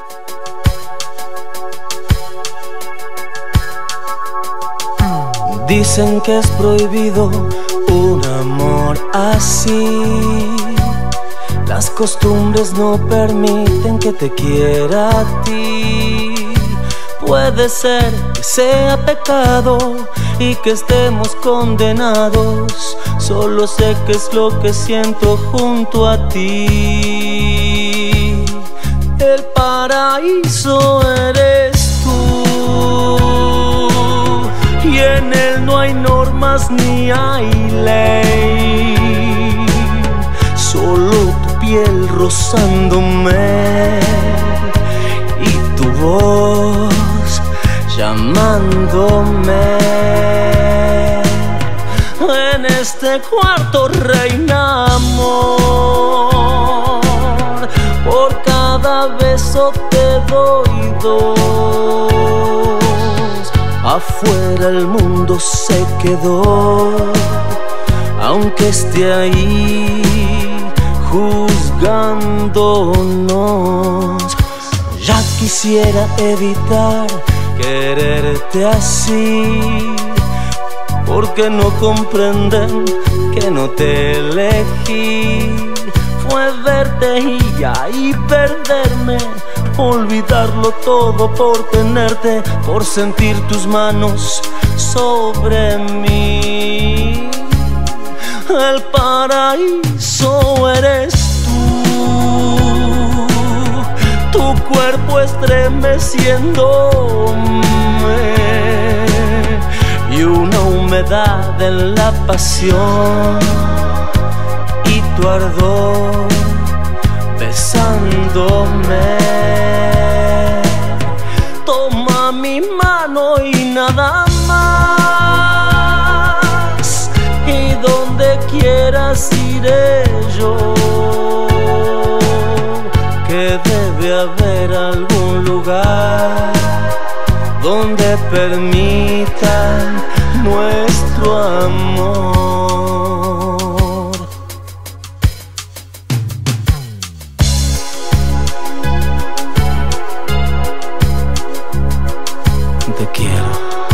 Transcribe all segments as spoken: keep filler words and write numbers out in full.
Dicen que es prohibido un amor así. Las costumbres no permiten que te quiera a ti. Puede ser que sea pecado y que estemos condenados. Solo sé que es lo que siento junto a ti. El paraíso eres tú, y en él no hay normas ni hay ley. Solo tu piel rozándome y tu voz llamándome. En este cuarto reina amor, por cada beso te doy dos. Afuera el mundo se quedó, aunque esté ahí juzgándonos. Ya quisiera evitar quererte así, porque no comprenden que no te elegí. Fue verte y ahí perderme, olvidarlo todo por tenerte, por sentir tus manos sobre mí. El paraíso eres tú, tu cuerpo estremeciéndome y una humedad en la pasión y tu ardor besándome. Toma mi mano y nada más, y donde quieras iré yo, que debe haber algún lugar donde permitan nuestro amor. Te quiero.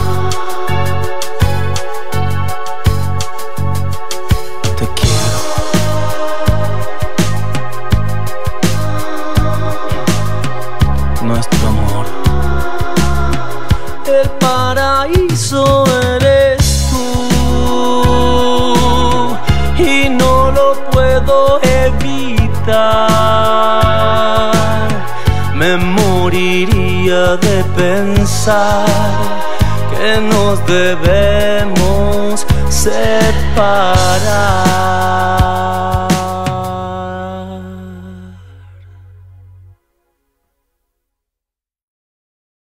Te quiero. Nuestro amor. El paraíso eres tú, y no lo puedo evitar. Me moriría de pensar que nos debemos separar.